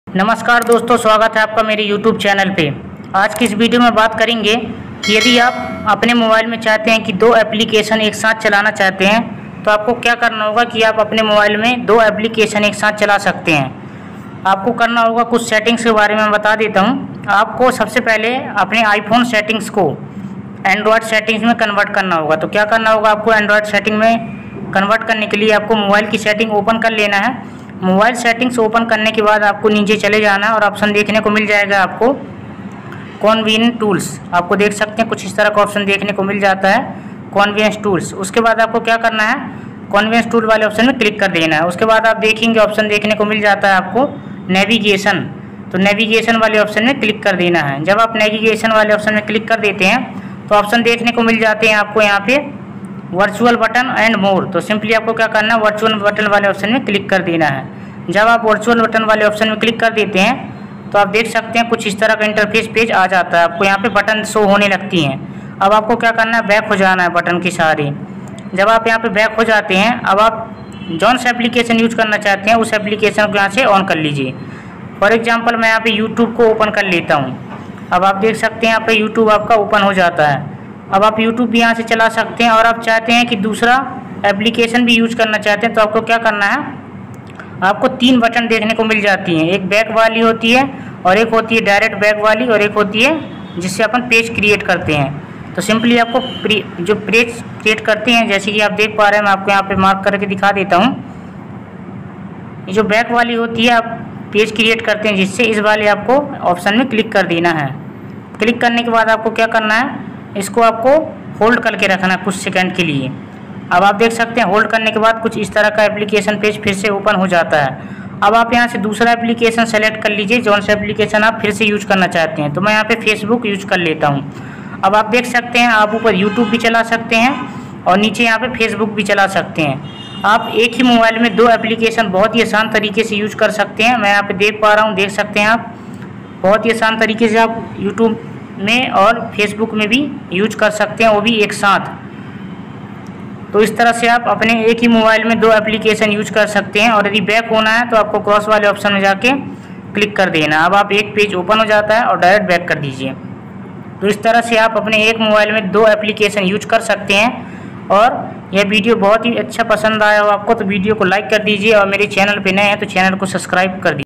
नमस्कार दोस्तों, स्वागत है आपका मेरे YouTube चैनल पे। आज की इस वीडियो में बात करेंगे कि यदि आप अपने मोबाइल में चाहते हैं कि दो एप्लीकेशन एक साथ चलाना चाहते हैं तो आपको क्या करना होगा कि आप अपने मोबाइल में दो एप्लीकेशन एक साथ चला सकते हैं। आपको करना होगा कुछ सेटिंग्स के बारे में बता देता हूँ। आपको सबसे पहले अपने आईफोन सेटिंग्स को एंड्रॉयड सेटिंग्स में कन्वर्ट करना होगा। तो क्या करना होगा, आपको एंड्रॉयड सेटिंग में कन्वर्ट करने के लिए आपको मोबाइल की सेटिंग ओपन कर लेना है। मोबाइल सेटिंग्स ओपन करने के बाद आपको नीचे चले जाना है और ऑप्शन देखने को मिल जाएगा आपको कॉन्वीनियंट टूल्स। आपको देख सकते हैं कुछ इस तरह का ऑप्शन देखने को मिल जाता है, कॉन्वीनियंस टूल्स। उसके बाद आपको क्या करना है, कॉन्वीनियंस टूल वाले ऑप्शन में क्लिक कर देना है। उसके बाद आप देखेंगे ऑप्शन देखने को मिल जाता है आपको नेविगेशन। तो नेविगेशन वाले ऑप्शन में क्लिक कर देना है। जब आप नेविगेशन वाले ऑप्शन में क्लिक कर देते हैं तो ऑप्शन देखने को मिल जाते हैं आपको यहाँ पे वर्चुअल बटन एंड मोर। तो सिंपली आपको क्या करना है, वर्चुअल बटन वाले ऑप्शन में क्लिक कर देना है। जब आप वर्चुअल बटन वाले ऑप्शन में क्लिक कर देते हैं तो आप देख सकते हैं कुछ इस तरह का इंटरफेस पेज आ जाता है। आपको यहाँ पे बटन शो होने लगती हैं। अब आपको क्या करना है, बैक हो जाना है बटन की सारी। जब आप यहाँ पे बैक हो जाते हैं, अब आप जौन सा एप्लीकेशन यूज करना चाहते हैं उस एप्लीकेशन को यहाँ से ऑन कर लीजिए। फॉर एग्जाम्पल मैं यहाँ पे यूट्यूब को ओपन कर लेता हूँ। अब आप देख सकते हैं यहाँ पे यूट्यूब आपका ओपन हो जाता है। अब आप यूट्यूब भी यहाँ से चला सकते हैं और आप चाहते हैं कि दूसरा एप्लीकेशन भी यूज करना चाहते हैं तो आपको क्या करना है, आपको तीन बटन देखने को मिल जाती हैं। एक बैक वाली होती है और एक होती है डायरेक्ट बैक वाली और एक होती है जिससे अपन पेज क्रिएट करते हैं। तो सिंपली आपको जो पेज क्रिएट करते हैं, जैसे कि आप देख पा रहे हैं, मैं आपको यहाँ पे मार्क करके दिखा देता हूँ। ये जो बैक वाली होती है आप पेज क्रिएट करते हैं जिससे, इस वाले आपको ऑप्शन में क्लिक कर देना है। क्लिक करने के बाद आपको क्या करना है, इसको आपको होल्ड करके रखना है कुछ सेकंड के लिए। अब आप देख सकते हैं होल्ड करने के बाद कुछ इस तरह का एप्लीकेशन पेज फिर से ओपन हो जाता है। अब आप यहाँ से दूसरा एप्लीकेशन सेलेक्ट कर लीजिए, जौन सा एप्लीकेशन आप फिर से यूज करना चाहते हैं। तो मैं यहाँ पे फेसबुक यूज कर लेता हूँ। अब आप देख सकते हैं आप ऊपर यूट्यूब भी चला सकते हैं और नीचे यहाँ पे फेसबुक भी चला सकते हैं। आप एक ही मोबाइल में दो एप्लीकेशन बहुत ही आसान तरीके से यूज कर सकते हैं। मैं यहाँ पे देख पा रहा हूँ, देख सकते हैं आप बहुत ही आसान तरीके से आप यूट्यूब में और फेसबुक में भी यूज कर सकते हैं, वो भी एक साथ। तो इस तरह से आप अपने एक ही मोबाइल में दो एप्लीकेशन यूज कर सकते हैं। और यदि बैक होना है तो आपको क्रॉस वाले ऑप्शन में जाके क्लिक कर देना। अब आप एक पेज ओपन हो जाता है और डायरेक्ट बैक कर दीजिए। तो इस तरह से आप अपने एक मोबाइल में दो एप्लीकेशन यूज कर सकते हैं। और यह वीडियो बहुत ही अच्छा पसंद आया हो आपको तो वीडियो को लाइक कर दीजिए और मेरे चैनल पे नए हैं तो चैनल को सब्सक्राइब कर दीजिए।